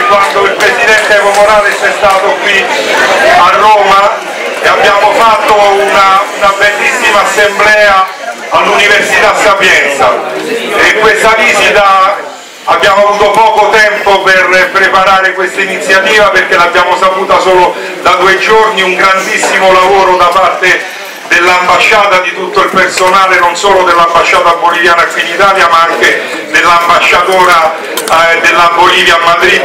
quando il Presidente Evo Morales è stato qui a Roma e abbiamo fatto una bellissima assemblea all'Università Sapienza, e questa visita abbiamo avuto poco tempo per preparare questa iniziativa perché l'abbiamo saputa solo da 2 giorni. Un grandissimo lavoro da parte dell'ambasciata, di tutto il personale, non solo dell'ambasciata boliviana qui in Italia ma anche dell'ambasciatore della Bolivia a Madrid,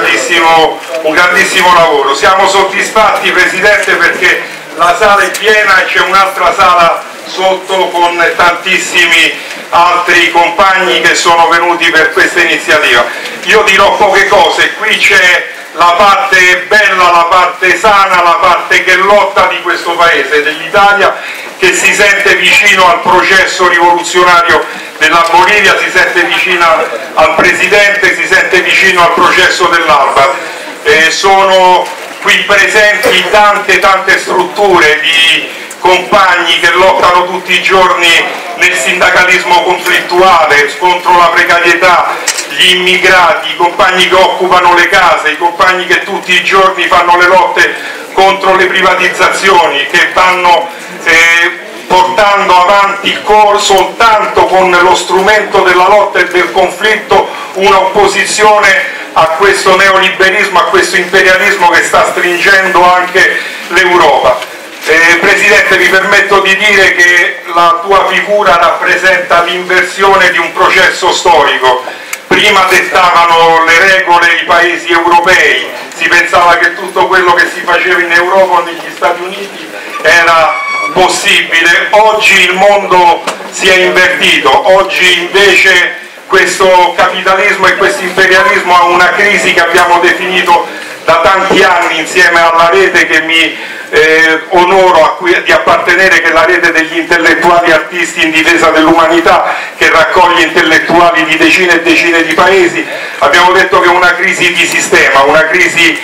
un grandissimo lavoro. Siamo soddisfatti, Presidente, perché la sala è piena e c'è un'altra sala sotto con tantissimi altri compagni che sono venuti per questa iniziativa. Io dirò poche cose, qui c'è la parte bella, la parte sana, la parte che lotta di questo paese, dell'Italia, che si sente vicino al processo rivoluzionario della Bolivia, si sente vicina al Presidente, si sente vicino al processo dell'Alba. Sono qui presenti tante strutture di compagni che lottano tutti i giorni nel sindacalismo conflittuale, contro la precarietà, gli immigrati, i compagni che occupano le case, i compagni che tutti i giorni fanno le lotte contro le privatizzazioni, che vanno portando avanti soltanto con lo strumento della lotta e del conflitto un'opposizione a questo neoliberismo, a questo imperialismo che sta stringendo anche l'Europa. Presidente, mi permetto di dire che la tua figura rappresenta l'inversione di un processo storico. Prima dettavano le regole i paesi europei, si pensava che tutto quello che si faceva in Europa o negli Stati Uniti era possibile. Oggi il mondo si è invertito, oggi invece questo capitalismo e questo imperialismo ha una crisi che abbiamo definito da tanti anni insieme alla rete che mi onoro di appartenere, che è la rete degli intellettuali artisti in difesa dell'umanità, che raccoglie intellettuali di decine e decine di paesi. Abbiamo detto che è una crisi di sistema, una crisi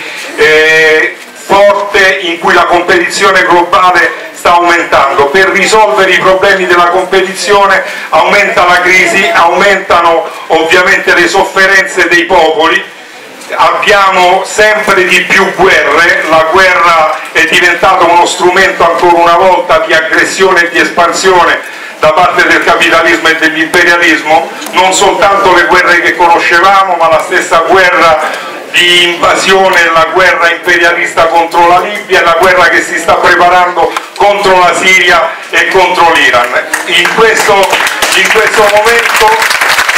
forte in cui la competizione globale sta aumentando. Per risolvere i problemi della competizione aumenta la crisi, aumentano ovviamente le sofferenze dei popoli. Abbiamo sempre di più guerre, la guerra è diventata uno strumento ancora una volta di aggressione e di espansione da parte del capitalismo e dell'imperialismo, non soltanto le guerre che conoscevamo ma la stessa guerra di invasione, la guerra imperialista contro la Libia, la guerra che si sta preparando contro la Siria e contro l'Iran. In questo momento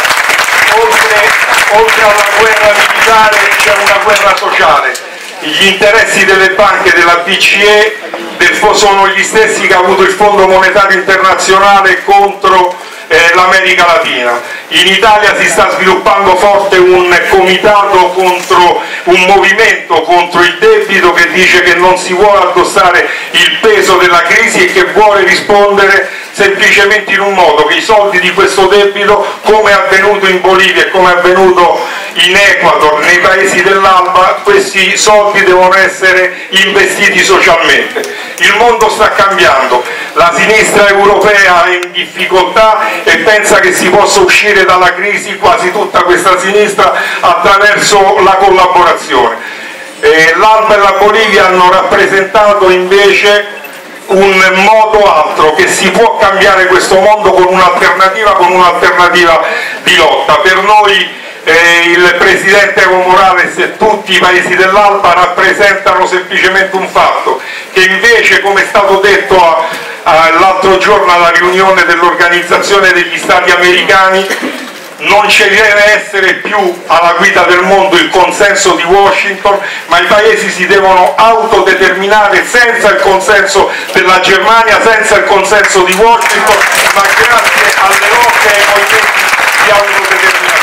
oltre alla guerra militare c'è una guerra sociale. Gli interessi delle banche, della BCE, sono gli stessi che ha avuto il Fondo Monetario Internazionale contro l'America Latina. In Italia si sta sviluppando forte un comitato contro un movimento contro il debito che dice che non si vuole addossare il peso della crisi e che vuole rispondere semplicemente in un modo: che i soldi di questo debito, come è avvenuto in Bolivia e come è avvenuto in Ecuador, nei paesi dell'Alba, questi soldi devono essere investiti socialmente. Il mondo sta cambiando, la sinistra europea è in difficoltà e pensa che si possa uscire dalla crisi, quasi tutta questa sinistra, attraverso la collaborazione. L'Alba e la Bolivia hanno rappresentato invece un modo altro, che si può cambiare questo mondo con un'alternativa di lotta. Per noi il Presidente Evo Morales e tutti i paesi dell'Alba rappresentano semplicemente un fatto, che invece, come è stato detto l'altro giorno alla riunione dell'Organizzazione degli Stati Americani, non ci deve essere più alla guida del mondo il consenso di Washington, ma i paesi si devono autodeterminare senza il consenso della Germania, senza il consenso di Washington, ma grazie alle lotte e ai movimenti di autodeterminazione.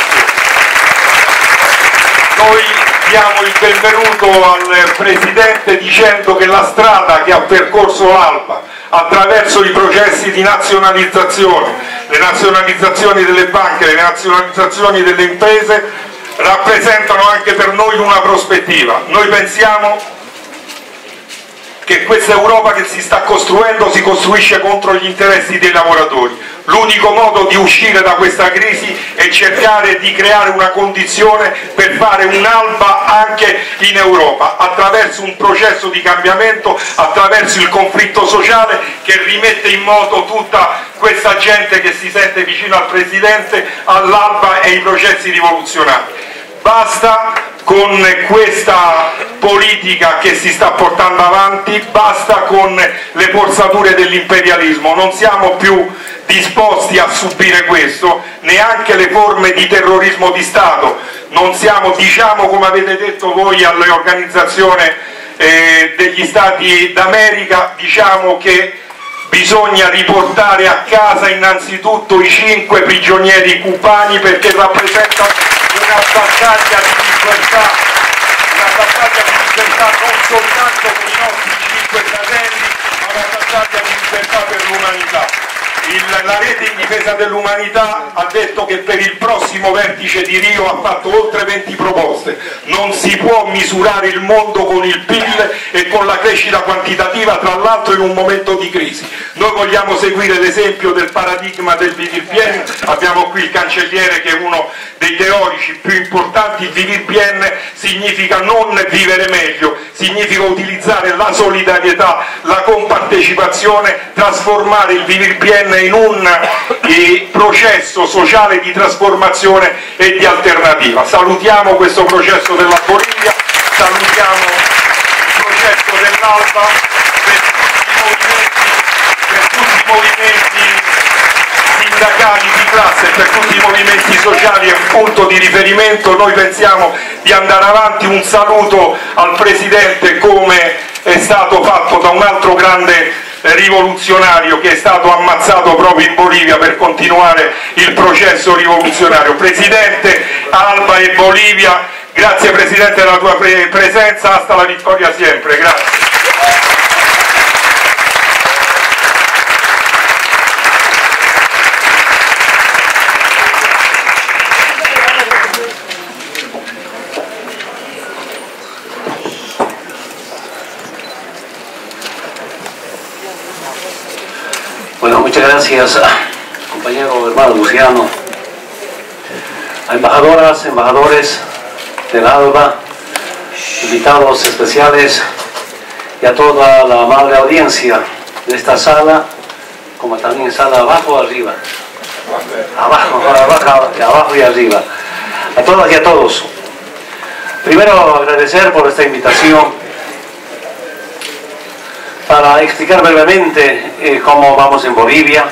Noi diamo il benvenuto al Presidente dicendo che la strada che ha percorso l'Alba attraverso i processi di nazionalizzazione, le nazionalizzazioni delle banche, le nazionalizzazioni delle imprese, rappresentano anche per noi una prospettiva. Noi pensiamo che questa Europa che si sta costruendo costruendo si costruisce contro gli interessi dei lavoratori. L'unico modo di uscire da questa crisi è cercare di creare una condizione per fare un'alba anche in Europa, attraverso un processo di cambiamento, attraverso il conflitto sociale che rimette in moto tutta questa gente che si sente vicino al Presidente, all'alba e ai processi rivoluzionari. Basta con questa politica che si sta portando avanti, basta con le forzature dell'imperialismo, non siamo più disposti a subire questo, neanche le forme di terrorismo di Stato, non siamo, diciamo come avete detto voi all'Organizzazione degli Stati d'America, diciamo che bisogna riportare a casa innanzitutto i 5 prigionieri cubani perché rappresentano una battaglia di libertà non soltanto per i nostri 5 fratelli, ma una battaglia di libertà per l'umanità. La rete in difesa dell'umanità ha detto che per il prossimo vertice di Rio ha fatto oltre 20 proposte. Non si può misurare il mondo con il PIL e con la crescita quantitativa, tra l'altro in un momento di crisi. Noi vogliamo seguire l'esempio del paradigma del vivir bien, abbiamo qui il cancelliere che è uno dei teorici più importanti. Il vivir bien significa non vivere meglio, significa utilizzare la solidarietà, la compartecipazione, trasformare il vivir bien in un processo sociale di trasformazione e di alternativa. Salutiamo questo processo della Bolivia, salutiamo il processo dell'Alba, per tutti i movimenti sindacali di classe, per tutti i movimenti sociali è un punto di riferimento. Noi pensiamo di andare avanti. Un saluto al Presidente, come è stato fatto da un altro grande rivoluzionario che è stato ammazzato proprio in Bolivia per continuare il processo rivoluzionario. Presidente, Alba e Bolivia, grazie Presidente della tua presenza, hasta la vittoria sempre, grazie. Bueno, muchas gracias, compañero hermano Luciano, a embajadoras, embajadores del ALBA, invitados especiales y a toda la amable audiencia de esta sala, como también sala abajo o arriba, abajo y arriba, a todas y a todos. Primero agradecer por esta invitación para explicar brevemente cómo vamos en Bolivia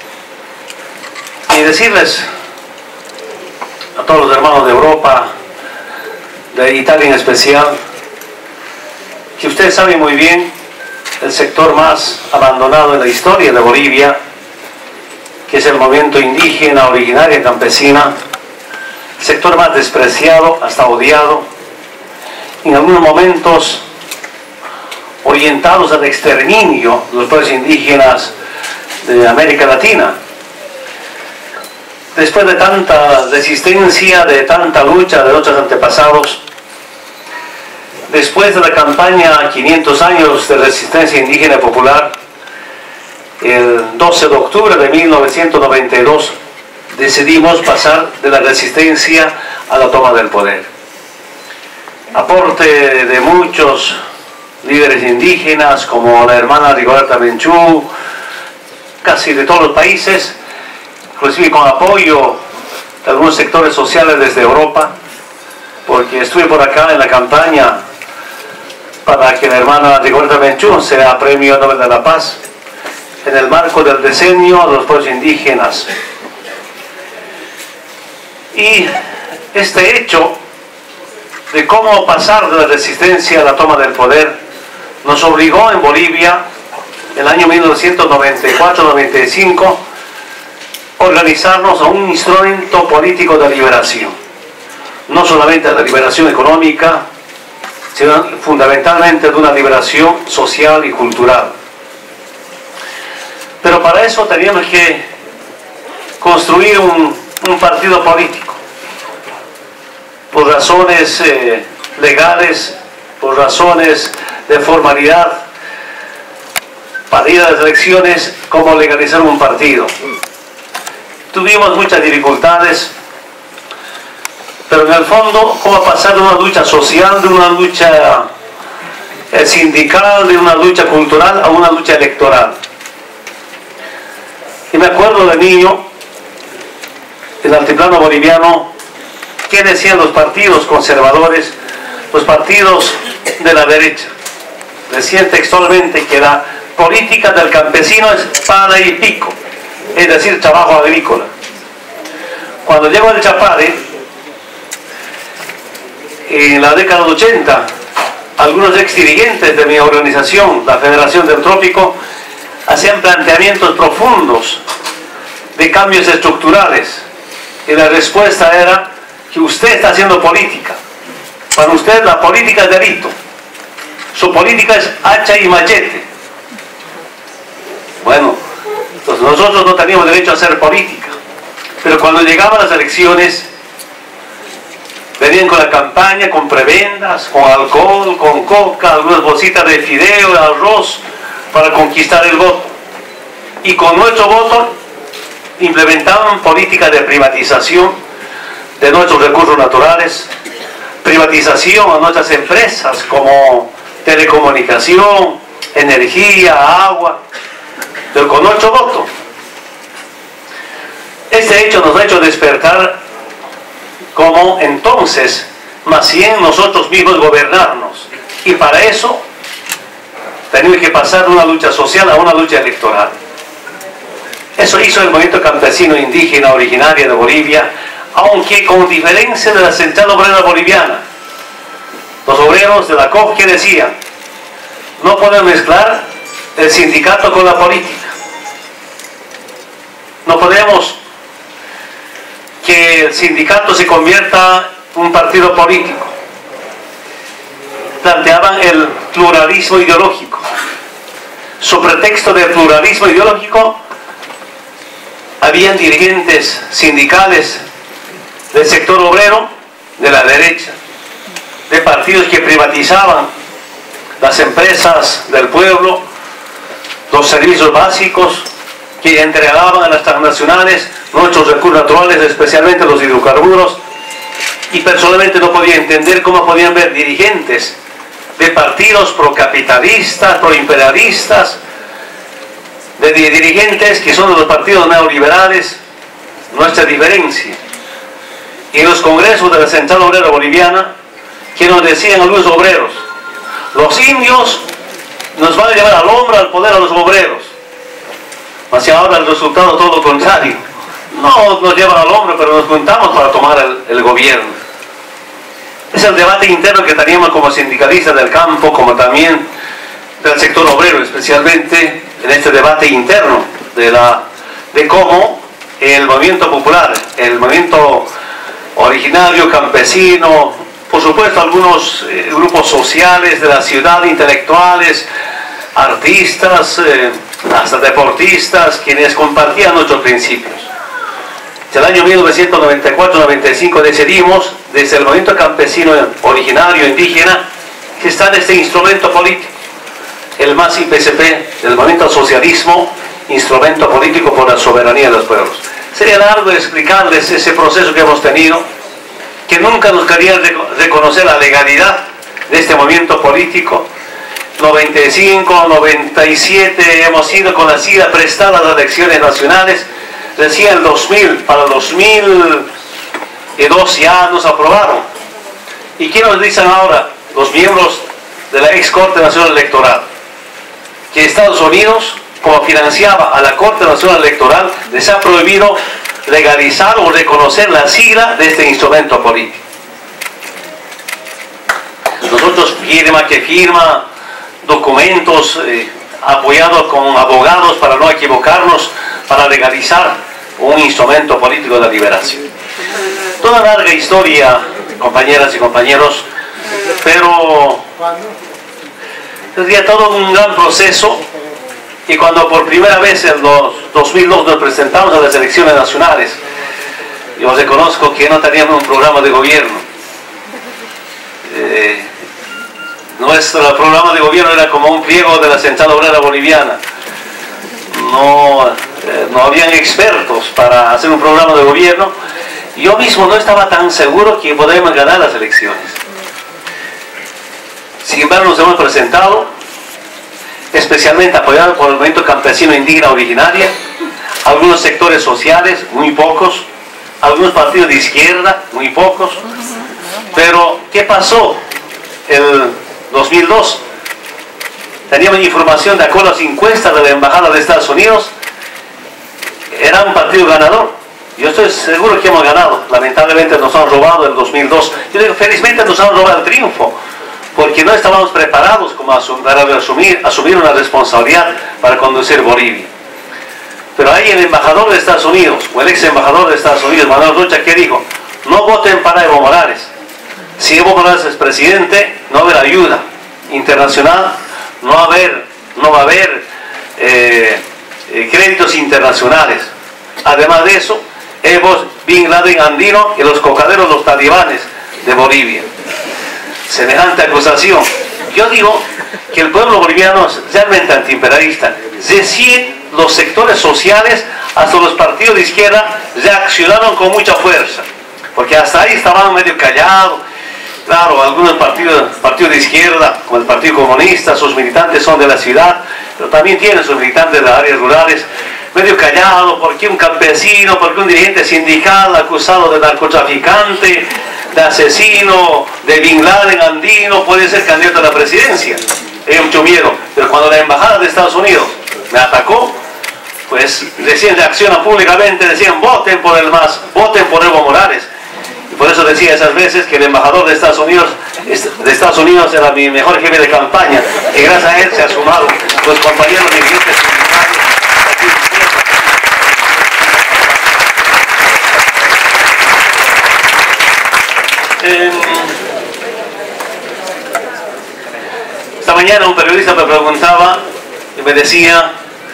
y decirles a todos los hermanos de Europa, de Italia en especial, que ustedes saben muy bien el sector más abandonado en la historia de Bolivia, que es el movimiento indígena, originaria, campesina, el sector más despreciado, hasta odiado, en algunos momentos orientados al exterminio de los pueblos indígenas de América Latina. Después de tanta resistencia, de tanta lucha de nuestros antepasados, después de la campaña 500 años de resistencia indígena popular, el 12 de octubre de 1992 decidimos pasar de la resistencia a la toma del poder. Aporte de muchos líderes indígenas como la hermana Rigoberta Menchú, casi de todos los países, inclusive con apoyo de algunos sectores sociales desde Europa, porque estuve por acá en la campaña para que la hermana Rigoberta Menchú sea Premio Nobel de la Paz en el marco del decenio de los pueblos indígenas. Y este hecho de cómo pasar de la resistencia a la toma del poder nos obligó en Bolivia, en el año 1994-95, organizarnos a un instrumento político de liberación. No solamente de la liberación económica, sino fundamentalmente de una liberación social y cultural. Pero para eso teníamos que construir un partido político, por razones legales, por razones de formalidad, para ir a las elecciones como legalizar un partido. Tuvimos muchas dificultades, pero en el fondo, cómo pasar de una lucha social, de una lucha sindical, de una lucha cultural a una lucha electoral. Y me acuerdo de niño, en el altiplano boliviano, ¿qué decían los partidos conservadores, los partidos de la derecha? Decían textualmente que la política del campesino es pala y pico, es decir, trabajo agrícola. Cuando llegó el Chapare, en la década de 80, algunos ex dirigentes de mi organización, la Federación del Trópico, hacían planteamientos profundos de cambios estructurales. Y la respuesta era que usted está haciendo política. Para usted la política es delito. Su política es hacha y machete. Bueno, pues nosotros no teníamos derecho a hacer política. Pero cuando llegaban las elecciones, venían con la campaña, con prebendas, con alcohol, con coca, algunas bolsitas de fideo, de arroz, para conquistar el voto. Y con nuestro voto implementaban políticas de privatización de nuestros recursos naturales, privatización a nuestras empresas como telecomunicación, energía, agua, pero con nuestro voto. Este hecho nos ha hecho despertar como entonces, más bien nosotros mismos gobernarnos. Y para eso tenemos que pasar de una lucha social a una lucha electoral. Eso hizo el movimiento campesino indígena originario de Bolivia, aunque con diferencia de la Central Obrera Boliviana. Los obreros de la COP que decían, no podemos mezclar el sindicato con la política. No podemos que el sindicato se convierta en un partido político. Planteaban el pluralismo ideológico. Su pretexto de pluralismo ideológico, habían dirigentes sindicales del sector obrero, de la derecha, de partidos que privatizaban las empresas del pueblo, los servicios básicos, que entregaban a las transnacionales nuestros recursos naturales, especialmente los hidrocarburos, y personalmente no podía entender cómo podían ver dirigentes de partidos procapitalistas, proimperialistas, de dirigentes que son de los partidos neoliberales, nuestra diferencia. Y en los congresos de la Central Obrera Boliviana, que nos decían algunos obreros, los indios nos van a llevar al hombro al poder a los obreros. Hacia ahora el resultado todo lo contrario. No nos llevan al hombro, pero nos juntamos para tomar el gobierno. Es el debate interno que teníamos como sindicalistas del campo, como también del sector obrero, especialmente en este debate interno de cómo el movimiento popular, el movimiento originario, campesino, por supuesto algunos grupos sociales de la ciudad, intelectuales, artistas, hasta deportistas, quienes compartían nuestros principios. En el año 1994-95 decidimos, desde el movimiento campesino originario indígena, que está en este instrumento político, el MAS-IPCP, el movimiento al socialismo, instrumento político por la soberanía de los pueblos. Sería largo explicarles ese proceso que hemos tenido, que nunca nos querían reconocer la legalidad de este movimiento político. 95, 97 hemos ido con la silla prestada a las elecciones nacionales. Decía el 2000, para el 2002 ya nos aprobaron. ¿Y qué nos dicen ahora los miembros de la ex Corte Nacional Electoral? Que Estados Unidos, como financiaba a la Corte Nacional Electoral, les ha prohibido legalizar o reconocer la sigla de este instrumento político. Nosotros firma documentos apoyados con abogados para no equivocarnos, para legalizar un instrumento político de la liberación. Toda larga historia, compañeras y compañeros, pero sería todo un gran proceso. Y cuando por primera vez en los 2002 nos presentamos a las elecciones nacionales, yo reconozco que no teníamos un programa de gobierno. Nuestro programa de gobierno era como un pliego de la Central Obrera Boliviana. no habían expertos para hacer un programa de gobierno. Yo mismo no estaba tan seguro que podríamos ganar las elecciones. Sin embargo, nos hemos presentado, especialmente apoyados por el movimiento campesino indígena originaria, algunos sectores sociales, muy pocos, algunos partidos de izquierda, muy pocos. Pero, ¿qué pasó el 2002? Teníamos información de acuerdo a las encuestas de la Embajada de Estados Unidos, era un partido ganador. Yo estoy seguro que hemos ganado. Lamentablemente nos han robado el 2002. Yo digo, felizmente nos han robado el triunfo, porque no estábamos preparados como para asumir una responsabilidad para conducir Bolivia. Pero ahí el embajador de Estados Unidos, o el ex embajador de Estados Unidos, Manuel Rocha, ¿qué dijo? No voten para Evo Morales. Si Evo Morales es presidente, no va a haber ayuda internacional, no va a haber créditos internacionales. Además de eso, Evo Bin Laden andino y los cocaderos, los talibanes de Bolivia. Semejante acusación. Yo digo que el pueblo boliviano es realmente antiimperialista. Recién los sectores sociales, hasta los partidos de izquierda, reaccionaron con mucha fuerza, porque hasta ahí estaban medio callados. Claro, algunos partidos de izquierda, como el Partido Comunista, sus militantes son de la ciudad, pero también tienen sus militantes de las áreas rurales, medio callados, porque un campesino, porque un dirigente sindical acusado de narcotraficante, de asesino, de Bin Laden andino, puede ser candidato a la presidencia. Hay mucho miedo. Pero cuando la Embajada de Estados Unidos me atacó, pues recién reaccionan públicamente, decían voten por el MAS, voten por Evo Morales. Y por eso decía esas veces que el embajador de Estados Unidos era mi mejor jefe de campaña, y gracias a él se ha sumado los compañeros dirigentes sindicales. Esta mañana un periodista me preguntaba y me decía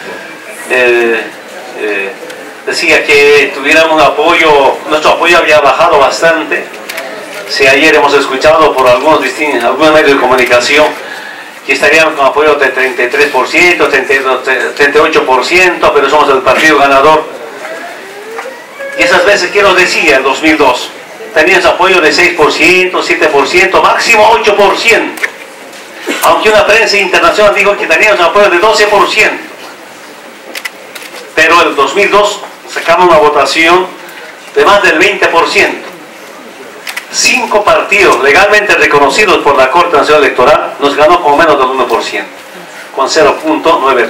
que tuviéramos un apoyo, nuestro apoyo había bajado bastante. Si ayer hemos escuchado por algunos medios de comunicación que estaríamos con apoyo de 33%, 38%, pero somos el partido ganador. Y esas veces, ¿qué nos decía en 2002? Teníamos apoyo de 6%, 7%, máximo 8%. Aunque una prensa internacional dijo que teníamos apoyo de 12%. Pero en el 2002 sacamos una votación de más del 20%. 5 partidos legalmente reconocidos por la Corte Nacional Electoral nos ganó con menos del 1%, con 0.9%.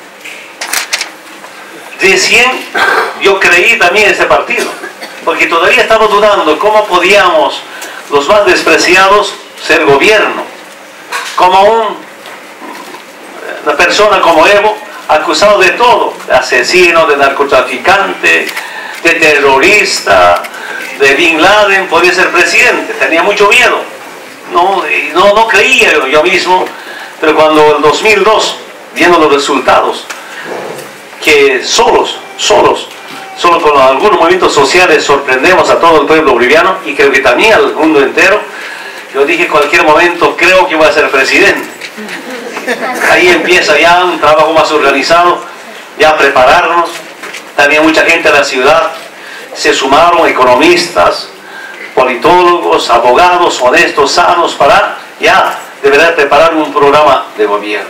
Recién yo creí también en este partido, porque todavía estamos dudando cómo podíamos los más despreciados ser gobierno, como una persona como Evo, acusado de todo, de asesino, de narcotraficante, de terrorista, de Bin Laden, podía ser presidente. Tenía mucho miedo, no creía yo mismo. Pero cuando en 2002, viendo los resultados, que solo con algunos movimientos sociales sorprendemos a todo el pueblo boliviano, y creo que también al mundo entero, yo dije en cualquier momento creo que voy a ser presidente. Ahí empieza ya un trabajo más organizado, ya a prepararnos. También mucha gente de la ciudad se sumaron, economistas, politólogos, abogados, honestos, sanos, para ya de verdad preparar un programa de gobierno.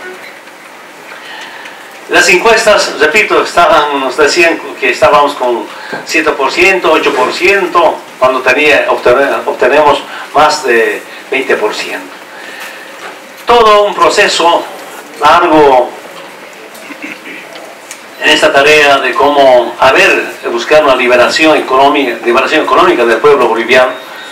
Las encuestas, repito, nos decían que estábamos con 7%, 8%, cuando obtenemos más de 20%. Todo un proceso largo en esta tarea de cómo buscar una liberación económica del pueblo boliviano.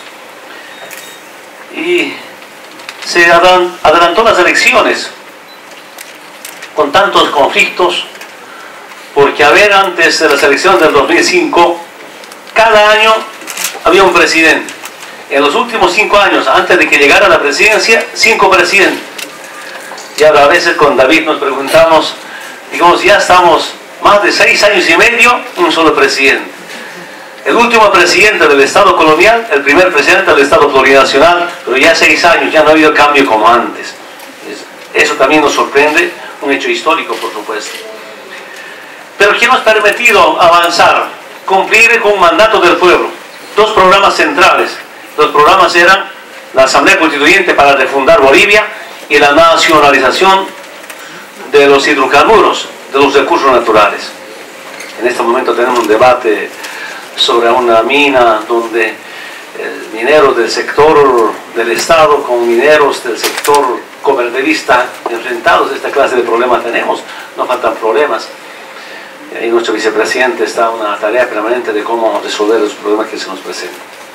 Y se adelantó las elecciones con tantos conflictos, porque antes de las elecciones del 2005, cada año había un presidente. En los últimos 5 años, antes de que llegara a la presidencia, 5 presidentes. Y ahora a veces con David nos preguntamos, digamos, ya estamos más de 6 años y medio, un solo presidente. El último presidente del Estado colonial, el primer presidente del Estado plurinacional, pero ya 6 años, ya no ha habido cambio como antes. Eso también nos sorprende, un hecho histórico, por supuesto. que nos ha permitido avanzar, cumplir con un mandato del pueblo. Dos programas centrales. Los programas eran la Asamblea Constituyente para refundar Bolivia y la nacionalización de los hidrocarburos, de los recursos naturales. En este momento tenemos un debate sobre una mina donde mineros del sector del Estado con mineros del sector comercialista enfrentados. Esta clase de problemas tenemos, no faltan problemas. Y nuestro vicepresidente está en una tarea permanente de cómo resolver los problemas que se nos presentan.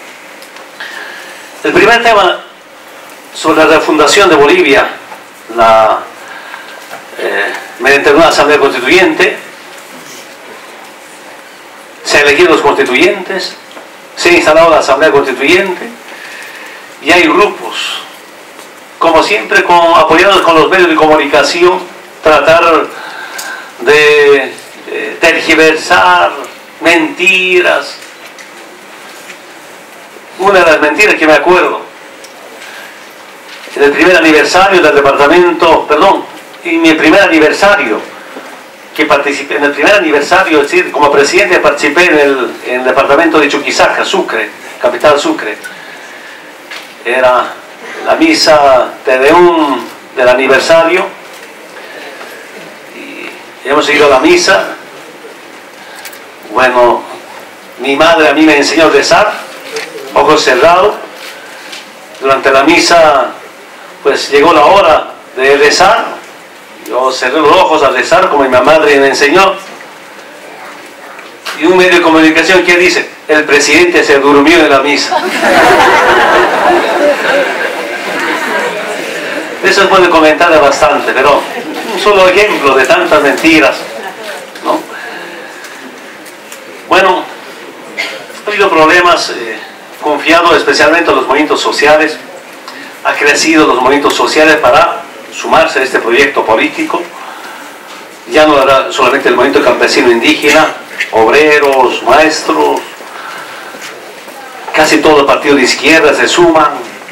El primer tema sobre la refundación de Bolivia, mediante una asamblea constituyente, se eligieron los constituyentes, se ha instalado la asamblea constituyente y hay grupos, como siempre apoyados con los medios de comunicación, tratar de tergiversar mentiras. Una de las mentiras que me acuerdo, en el primer aniversario del departamento, en mi primer aniversario, que participé, en el primer aniversario, es decir, como presidente participé en el departamento de Chuquisaca, Sucre, capital Sucre. Era la misa Tedeum del aniversario, y hemos ido a la misa. Bueno, mi madre a mí me enseñó a rezar, ojos cerrados. Durante la misa, pues llegó la hora de rezar. Yo cerré los ojos a rezar como mi madre me enseñó. Y un medio de comunicación que dice: el presidente se durmió en la misa. Eso se puede comentar bastante, pero un solo ejemplo de tantas mentiras, ¿no? Bueno, ha habido problemas, confiado especialmente en los movimientos sociales. Ha crecido los movimientos sociales para sumarse a este proyecto político. Ya no era solamente el movimiento campesino indígena, obreros, maestros, casi todo el partido de izquierda se suman.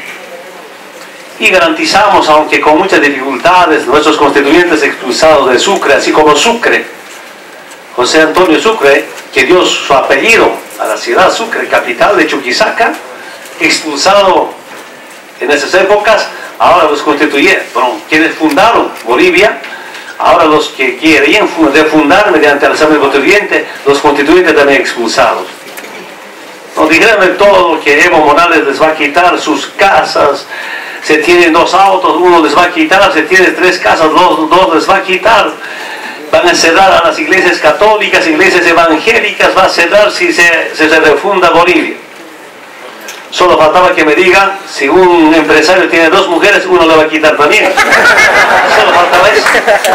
Y garantizamos, aunque con muchas dificultades, nuestros constituyentes expulsados de Sucre, así como Sucre, José Antonio Sucre, que dio su apellido a la ciudad Sucre, capital de Chuquisaca, expulsado en esas épocas. Ahora los constituyentes, quienes fundaron Bolivia, ahora los que querían refundar mediante la Asamblea Constituyente, los constituyentes también expulsados. Nos dijeron de todo que Evo Morales les va a quitar sus casas. Se tienen 2 autos, uno les va a quitar. Se tienen 3 casas, dos les va a quitar. Van a cerrar a las iglesias católicas, iglesias evangélicas, va a cerrar si se refunda Bolivia. Solo faltaba que me digan, si un empresario tiene 2 mujeres, uno le va a quitar también. Solo faltaba eso.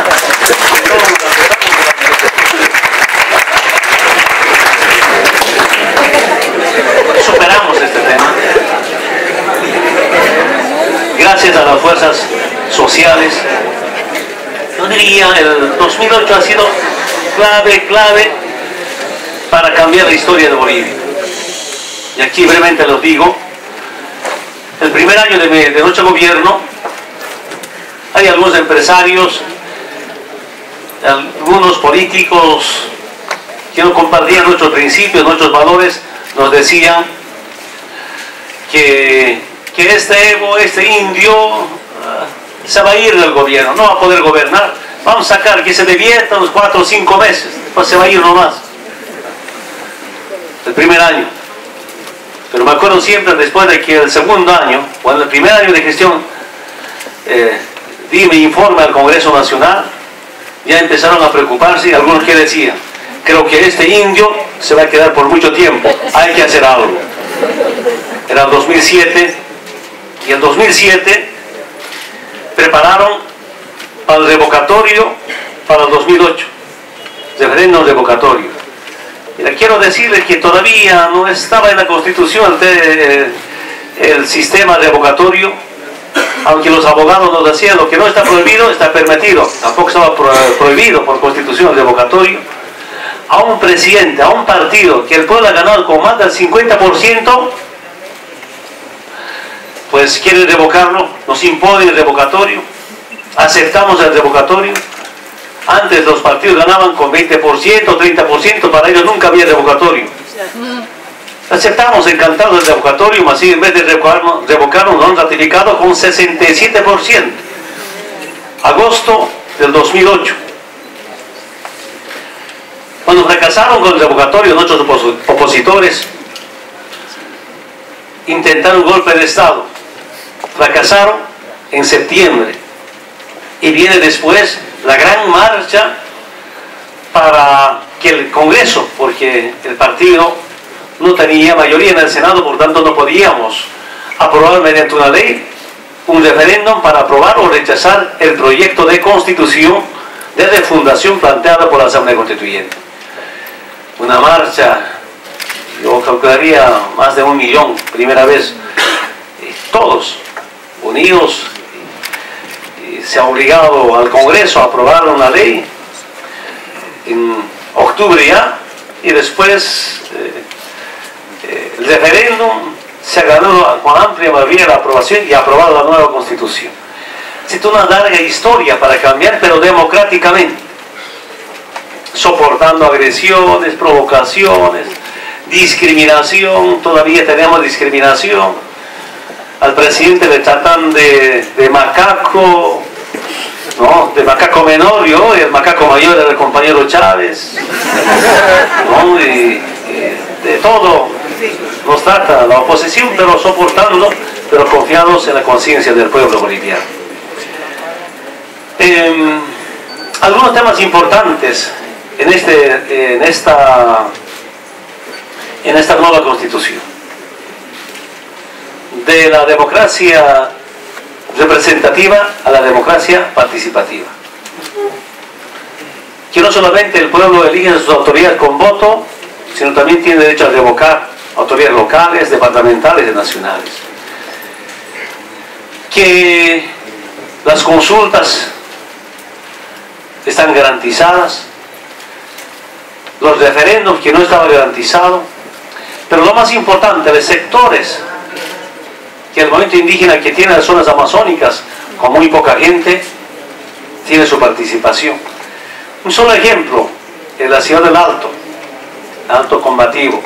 Superamos este tema. Gracias a las fuerzas sociales. Yo diría, el 2008 ha sido clave para cambiar la historia de Bolivia. Y aquí brevemente los digo. El primer año de nuestro gobierno, hay algunos empresarios, algunos políticos que no compartían nuestros principios, nuestros valores, nos decían que este Evo, este indio, se va a ir del gobierno, no va a poder gobernar. Vamos a sacar que se divierta unos 4 o 5 meses, pues se va a ir nomás. El primer año. Pero me acuerdo siempre, después de que el segundo año, cuando el primer año de gestión, di mi informe al Congreso Nacional, ya empezaron a preocuparse, y algunos que decían: creo que este indio se va a quedar por mucho tiempo, hay que hacer algo. Era el 2007, y el 2007 prepararon para el revocatorio para el 2008, referéndum revocatorio. Mira, quiero decirles que todavía no estaba en la Constitución el sistema revocatorio, aunque los abogados nos decían lo que no está prohibido está permitido. Tampoco estaba prohibido por Constitución el revocatorio. A un presidente, a un partido que el pueblo ha ganado con más del 50%, pues quieren revocarlo, nos imponen el revocatorio, aceptamos el revocatorio. Antes los partidos ganaban con 20%, 30%, para ellos nunca había revocatorio. Aceptamos encantados el revocatorio, mas así en vez de revocarnos, lo han ratificado con 67%. Agosto del 2008. Cuando fracasaron con el revocatorio, nuestros opositores intentaron un golpe de Estado. Fracasaron en septiembre. Y viene después la gran marcha para que el Congreso, porque el partido no tenía mayoría en el Senado, por tanto no podíamos aprobar mediante una ley un referéndum para aprobar o rechazar el proyecto de constitución de refundación planteado por la Asamblea Constituyente. Una marcha, yo calcularía más de 1 millón, primera vez, todos unidos. Se ha obligado al Congreso a aprobar una ley en octubre ya, y después el referéndum se ha ganado con amplia mayoría la aprobación y ha aprobado la nueva Constitución. Es una larga historia para cambiar, pero democráticamente, soportando agresiones, provocaciones, discriminación. Todavía tenemos discriminación. Al presidente le tratan de macaco, ¿no? De macaco menor, y el macaco mayor era el compañero Chávez, ¿no? Y de todo nos trata la oposición, pero soportando, pero confiados en la conciencia del pueblo boliviano. Algunos temas importantes en esta nueva Constitución. De la democracia representativa a la democracia participativa. Que no solamente el pueblo elige sus autoridades con voto, sino también tiene derecho a revocar autoridades locales, departamentales y nacionales. Que las consultas están garantizadas, los referéndums que no estaban garantizados, pero lo más importante, los sectores que el movimiento indígena que tiene las zonas amazónicas, con muy poca gente, tiene su participación. Un solo ejemplo, en la ciudad del Alto Combativo.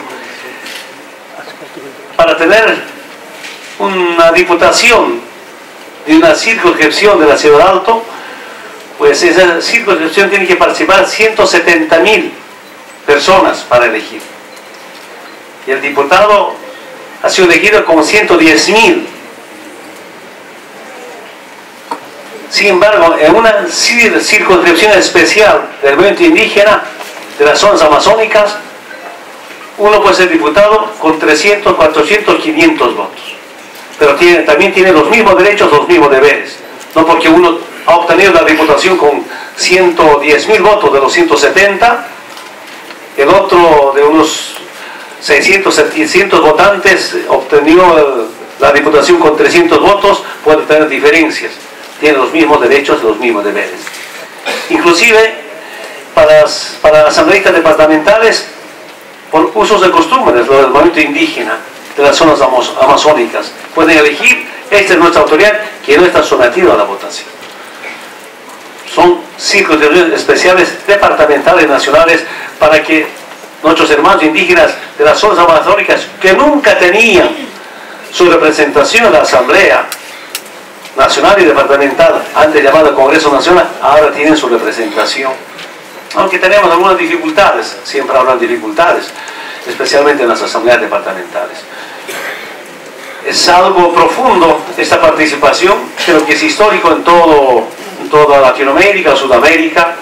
Para tener una diputación de una circunscripción de la ciudad del Alto, pues esa circunscripción tiene que participar 170.000 personas para elegir. Y el diputado ha sido elegido con 110.000. Sin embargo, en una circunscripción especial del movimiento indígena de las zonas amazónicas, uno puede ser diputado con 300, 400, 500 votos. Pero también tiene los mismos derechos, los mismos deberes. No porque uno ha obtenido la diputación con 110.000 votos de los 170, el otro de unos 600, 700 votantes obtenió la diputación con 300 votos, puede tener diferencias. Tiene los mismos derechos y los mismos deberes. Inclusive, para las asambleístas departamentales, por usos de costumbres, lo del movimiento indígena de las zonas amazónicas, pueden elegir, esta es nuestra autoridad, que no está sometida a la votación. Son circunscripciones especiales departamentales nacionales para que nuestros hermanos indígenas de las zonas amazónicas, que nunca tenían su representación en la Asamblea Nacional y Departamental, antes llamada Congreso Nacional, ahora tienen su representación. Aunque tenemos algunas dificultades, siempre habrá dificultades, especialmente en las asambleas departamentales. Es algo profundo esta participación, creo que es histórico en toda Latinoamérica, Sudamérica,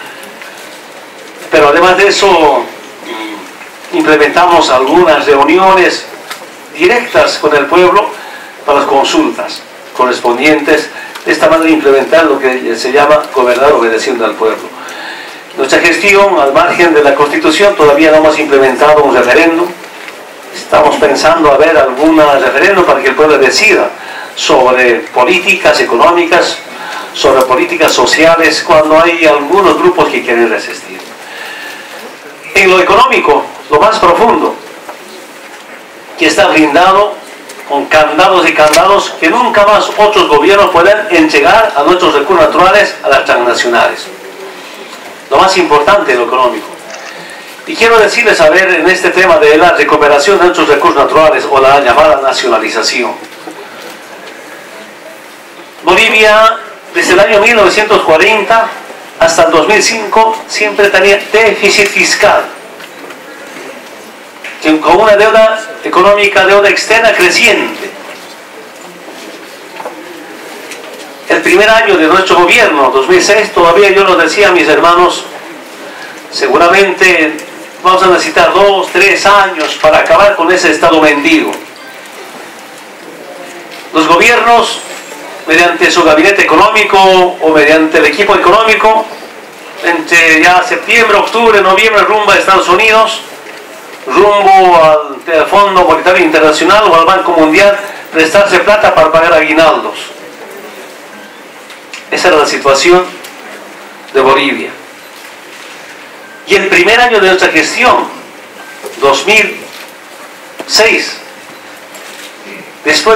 pero además de eso implementamos algunas reuniones directas con el pueblo para las consultas correspondientes, de esta manera implementar lo que se llama gobernar obedeciendo al pueblo. Nuestra gestión, al margen de la Constitución, todavía no hemos implementado un referéndum. Estamos pensando a ver algún referéndum para que el pueblo decida sobre políticas económicas, sobre políticas sociales, cuando hay algunos grupos que quieren resistir. En lo económico, lo más profundo, que está blindado con candados y candados que nunca más otros gobiernos pueden entregar a nuestros recursos naturales, a las transnacionales. lo más importante en lo económico. Y quiero decirles, a ver, en este tema de la recuperación de nuestros recursos naturales o la llamada nacionalización. Bolivia, desde el año 1940 hasta el 2005, siempre tenía déficit fiscal, con una deuda económica, deuda externa creciente. El primer año de nuestro gobierno, 2006, todavía yo lo decía a mis hermanos, seguramente vamos a necesitar 2, 3 años para acabar con ese estado mendigo. Los gobiernos, mediante su gabinete económico o mediante el equipo económico, entre ya septiembre, octubre, noviembre, rumbo a Estados Unidos, rumbo al Fondo Monetario Internacional o al Banco Mundial, prestarse plata para pagar aguinaldos. Esa era la situación de Bolivia. Y el primer año de nuestra gestión, 2006, después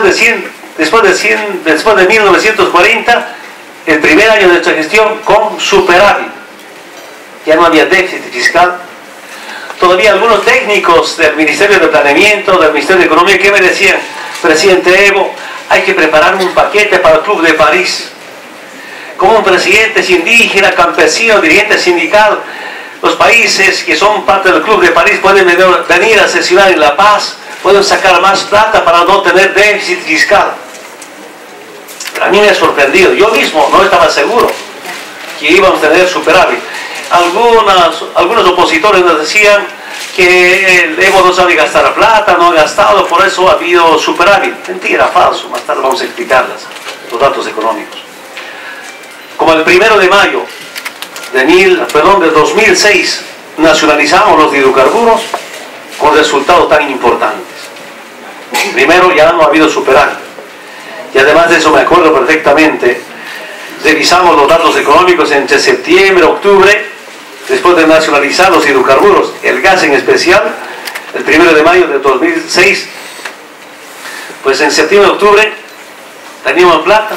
de 1940, el primer año de nuestra gestión con superávit. Ya no había déficit fiscal. Todavía algunos técnicos del Ministerio de Planeamiento, del Ministerio de Economía, que me decían, presidente Evo, hay que preparar un paquete para el Club de París. Como un presidente indígena, campesino, dirigente sindical, los países que son parte del Club de París pueden venir a sesionar en La Paz, pueden sacar más plata para no tener déficit fiscal. A mí me ha sorprendido, yo mismo no estaba seguro que íbamos a tener superávit. Algunos opositores nos decían que el Evo no sabe gastar plata, no ha gastado, por eso ha habido superávit. Mentira, falso, más tarde vamos a explicarles los datos económicos. Como el 1 de mayo de 2006 nacionalizamos los hidrocarburos con resultados tan importantes. Primero, ya no ha habido superávit. Y además de eso me acuerdo perfectamente, revisamos los datos económicos entre septiembre, octubre, después de nacionalizar los hidrocarburos, el gas en especial, el 1 de mayo de 2006, pues en septiembre, octubre, teníamos plata,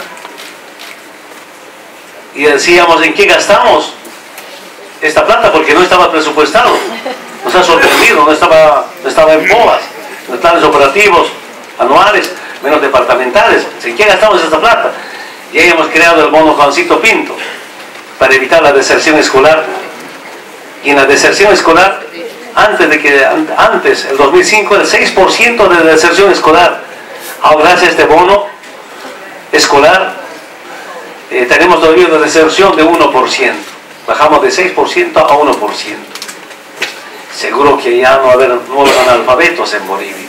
y decíamos, ¿en qué gastamos esta plata? Porque no estaba presupuestado, nos ha sorprendido, no estaba en POAS, en los planes operativos anuales, menos departamentales. ¿En qué gastamos esta plata? Y ahí hemos creado el bono Juancito Pinto para evitar la deserción escolar. Y en la deserción escolar, antes, el 2005, el 6% de deserción escolar. Ahora, gracias a este bono escolar, tenemos todavía una deserción de 1%. Bajamos de 6% a 1%. Seguro que ya no va a haber nuevos analfabetos en Bolivia.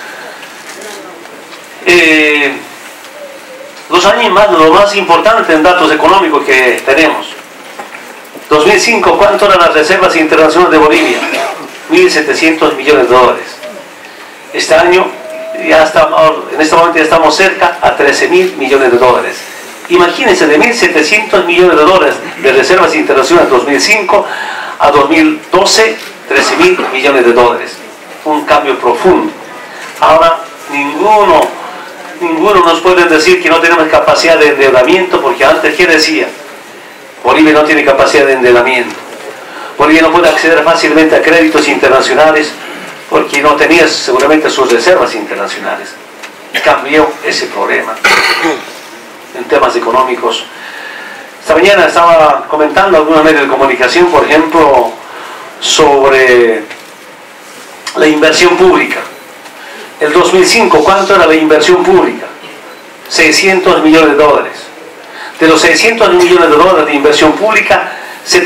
Lo más importante en datos económicos que tenemos. 2005, ¿cuánto eran las reservas internacionales de Bolivia? 1.700 millones de dólares. Este año, en este momento ya estamos cerca a 13.000 millones de dólares. Imagínense, de 1.700 millones de dólares de reservas internacionales 2005 a 2012, 13.000 millones de dólares. Un cambio profundo. Ahora, ninguno nos puede decir que no tenemos capacidad de endeudamiento, porque antes, ¿qué decía? Bolivia no tiene capacidad de endeudamiento. Bolivia no puede acceder fácilmente a créditos internacionales porque no tenía seguramente sus reservas internacionales. Cambió ese problema en temas económicos. Esta mañana estaba comentando algunos medios de comunicación, por ejemplo, sobre la inversión pública. El 2005, ¿cuánto era la inversión pública? 600 millones de dólares. De los 600 millones de dólares de inversión pública, el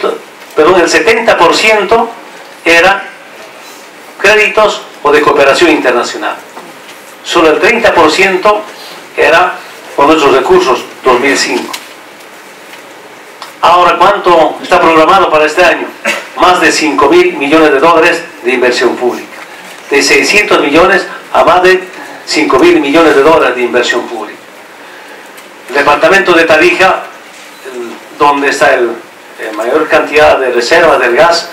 70% era créditos o de cooperación internacional. Solo el 30% era con nuestros recursos, 2005. Ahora, ¿cuánto está programado para este año? Más de 5.000 millones de dólares de inversión pública. De 600 millones a más de 5.000 millones de dólares de inversión pública. El departamento de Tarija, donde está la mayor cantidad de reservas del gas,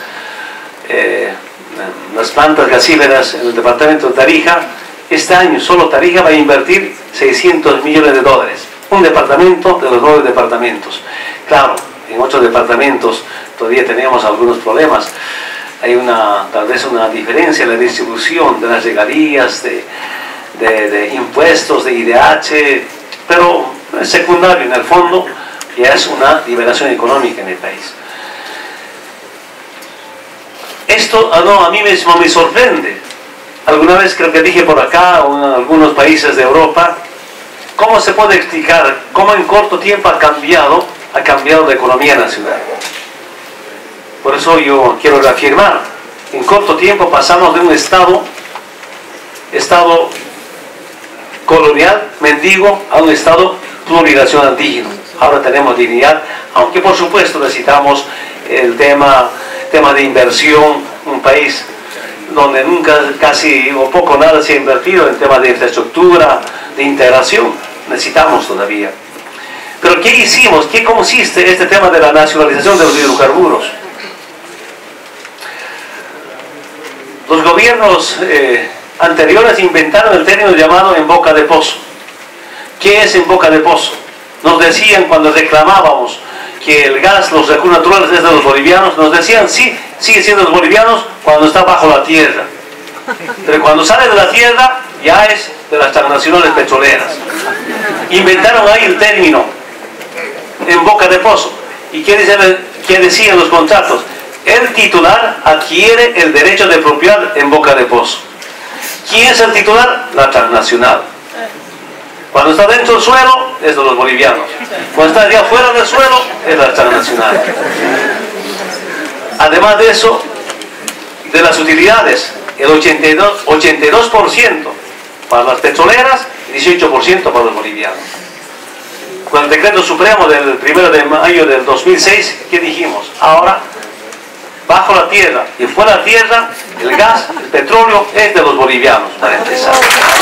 las plantas gasíferas en el departamento de Tarija, este año solo Tarija va a invertir 600 millones de dólares. Un departamento de los 9 departamentos. Claro, en otros departamentos todavía tenemos algunos problemas. Hay tal vez una diferencia en la distribución de las regalías, de impuestos, de IDH, pero es secundario en el fondo, ya es una liberación económica en el país. Esto a mí mismo me sorprende. Alguna vez creo que dije por acá, o en algunos países de Europa, ¿cómo se puede explicar cómo en corto tiempo ha cambiado la economía nacional? Por eso yo quiero reafirmar, en corto tiempo pasamos de un estado colonial, mendigo, a un estado plurinacional digno. Ahora tenemos dignidad, aunque por supuesto necesitamos el tema de inversión, un país donde nunca, casi o poco nada se ha invertido en temas de infraestructura, de integración, necesitamos todavía. Pero ¿qué hicimos? ¿Qué consiste este tema de la nacionalización de los hidrocarburos? Los gobiernos anteriores inventaron el término llamado en boca de pozo. ¿Qué es en boca de pozo? Nos decían cuando reclamábamos que el gas, los recursos naturales es de los bolivianos, nos decían sí, sigue siendo de los bolivianos cuando está bajo la tierra. Pero cuando sale de la tierra ya es de las transnacionales petroleras. Inventaron ahí el término en boca de pozo. ¿Y qué decían los contratos? El titular adquiere el derecho de propiedad en boca de pozo. ¿Quién es el titular? La transnacional. Cuando está dentro del suelo es de los bolivianos. Cuando está allá fuera del suelo es de la transnacional. Además de eso, de las utilidades, el 82% para las petroleras y 18% para los bolivianos. Con el decreto supremo del 1 de mayo del 2006, ¿qué dijimos? Ahora, bajo la tierra y fuera de la tierra, el gas, el petróleo es de los bolivianos, para empezar.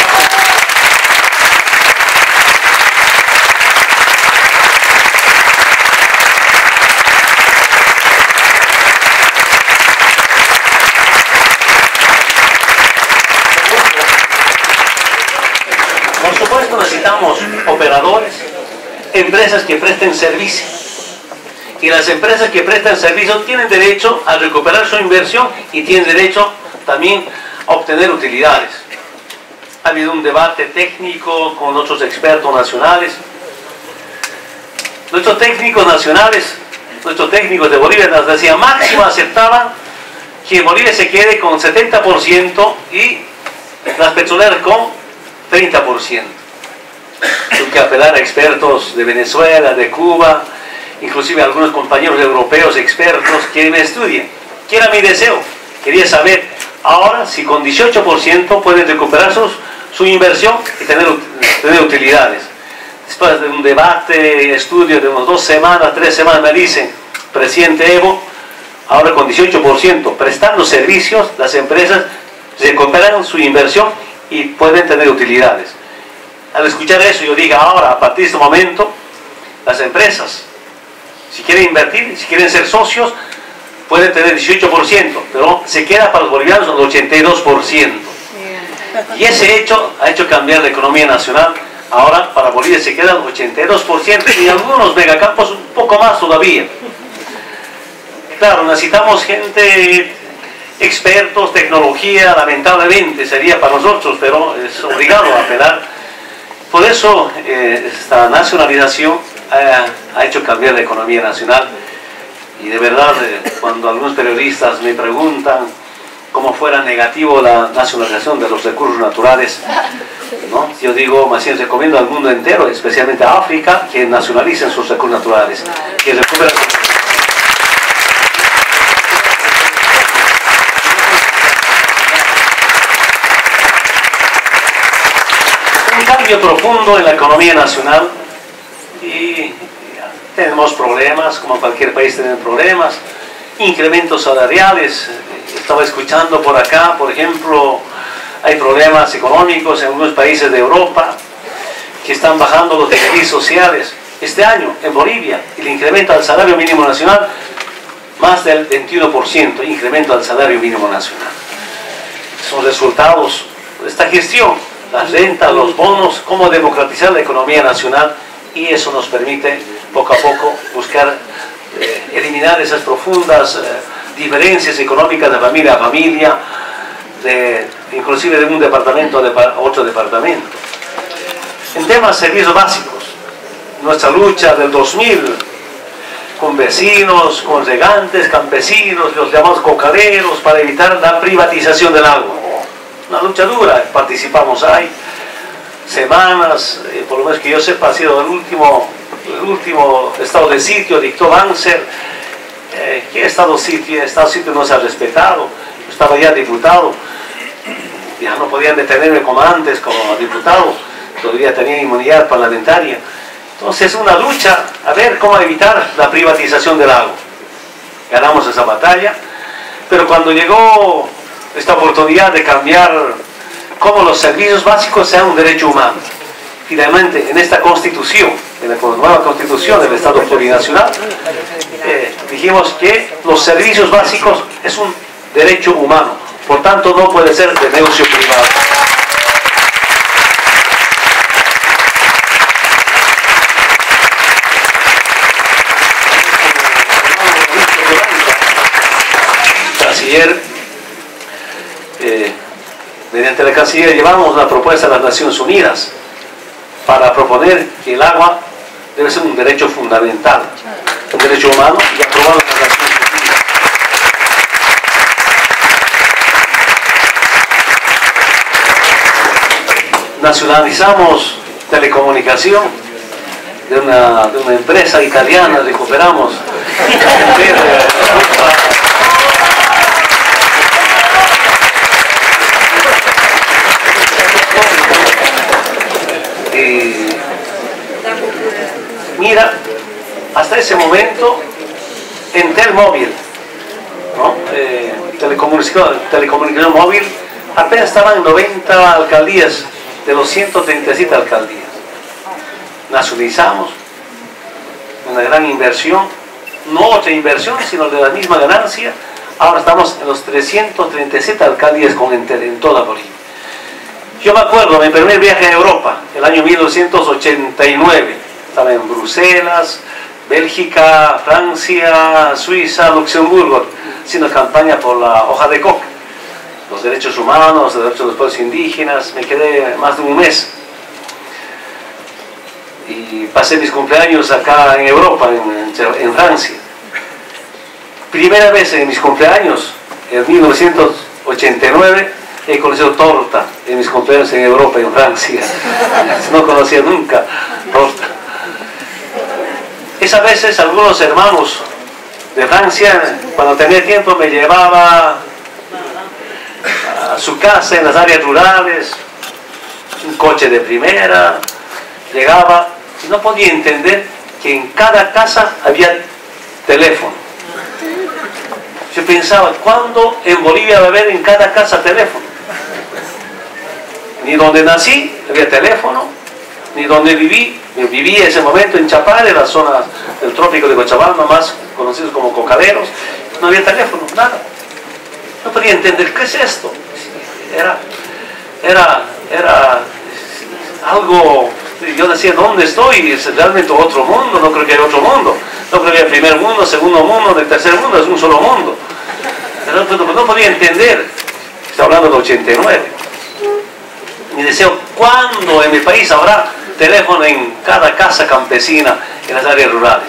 Por supuesto necesitamos operadores, empresas que presten servicio. Y las empresas que prestan servicios tienen derecho a recuperar su inversión y tienen derecho también a obtener utilidades. Ha habido un debate técnico con otros expertos nacionales. Nuestros técnicos nacionales, nuestros técnicos de Bolivia nos decían, máximo aceptaban que Bolivia se quede con 70% y las petroleras con 30%. Tuve que apelar a expertos de Venezuela, de Cuba, inclusive algunos compañeros europeos expertos que me estudian. ¿Qué era mi deseo? Quería saber ahora si con 18% pueden recuperar su inversión y tener utilidades. Después de un debate, estudio de unas 2 semanas, 3 semanas, me dicen, presidente Evo, ahora con 18%, prestando servicios, las empresas recuperan su inversión y pueden tener utilidades. Al escuchar eso, yo digo, ahora, a partir de este momento, las empresas, si quieren invertir, si quieren ser socios, pueden tener 18%, pero se queda para los bolivianos el 82%. Y ese hecho ha hecho cambiar la economía nacional. Ahora para Bolivia se queda el 82% y algunos megacampos un poco más todavía. Claro, necesitamos gente, expertos, tecnología, lamentablemente sería para nosotros, pero es obligado a apelar. Por eso esta nacionalización ha hecho cambiar la economía nacional. Y de verdad, cuando algunos periodistas me preguntan cómo fuera negativo la nacionalización de los recursos naturales, ¿no? Yo digo, más bien recomiendo al mundo entero, especialmente a África, que nacionalicen sus recursos naturales, que recuperen. Un cambio profundo en la economía nacional y tenemos problemas, como cualquier país tiene problemas, incrementos salariales. Estaba escuchando por acá, por ejemplo, hay problemas económicos en algunos países de Europa que están bajando los beneficios sociales. Este año, en Bolivia, el incremento al salario mínimo nacional, más del 21%, incremento al salario mínimo nacional. Son resultados de esta gestión, las rentas, los bonos, cómo democratizar la economía nacional, y eso nos permite poco a poco buscar eliminar esas profundas diferencias económicas de familia a familia, inclusive de un departamento a otro departamento. En temas de servicios básicos, nuestra lucha del 2000 con vecinos, con regantes, campesinos, los llamados cocaderos, para evitar la privatización del agua. Una lucha dura, participamos ahí semanas, por lo menos que yo sepa, ha sido el último estado de sitio, dictó Banzer. ¿Qué estado de sitio no se ha respetado? Yo estaba ya diputado, ya no podían detenerme como antes, como diputado, todavía tenía inmunidad parlamentaria. Entonces, una lucha a ver cómo evitar la privatización del agua. Ganamos esa batalla, pero cuando llegó esta oportunidad de cambiar cómo los servicios básicos sean un derecho humano, finalmente en esta constitución, en la nueva constitución del Estado plurinacional, dijimos que los servicios básicos es un derecho humano, por tanto no puede ser de negocio privado. Mediante la Cancillería llevamos una propuesta a las Naciones Unidas para proponer que el agua debe ser un derecho fundamental, un derecho humano, y aprobado en las Naciones Unidas. Nacionalizamos telecomunicación de una empresa italiana, recuperamos mira, hasta ese momento Entel móvil, ¿no? Telecomunicación móvil, apenas estaban en 90 alcaldías de los 137 alcaldías. Nacionalizamos una gran inversión, no otra inversión, sino de la misma ganancia. Ahora estamos en los 337 alcaldías con Entel en toda Bolivia. Yo me acuerdo de mi primer viaje a Europa, el año 1989. Estaba en Bruselas, Bélgica, Francia, Suiza, Luxemburgo, haciendo campaña por la hoja de coca, los derechos humanos, los derechos de los pueblos indígenas. Me quedé más de un mes. Y pasé mis cumpleaños acá en Europa, en Francia. Primera vez en mis cumpleaños, en 1989, he conocido torta en mis cumpleaños en Europa, en Francia. No conocía nunca torta. Esas veces algunos hermanos de Francia, cuando tenía tiempo, me llevaba a su casa en las áreas rurales, un coche de primera, llegaba y no podía entender que en cada casa había teléfono. Yo pensaba, ¿cuándo en Bolivia va a haber en cada casa teléfono? Ni donde nací había teléfono, ni donde viví en ese momento en Chapare, las zonas del trópico de Cochabamba, más conocidos como cocaderos, no había teléfono, nada. No podía entender, ¿qué es esto? Era algo, yo decía, ¿dónde estoy? Es realmente otro mundo, no creo que haya otro mundo. No creo que haya primer mundo, segundo mundo, del tercer mundo, es un solo mundo. Pero no podía entender, estoy hablando del 89. Mi deseo, ¿cuándo en mi país habrá teléfono en cada casa campesina en las áreas rurales?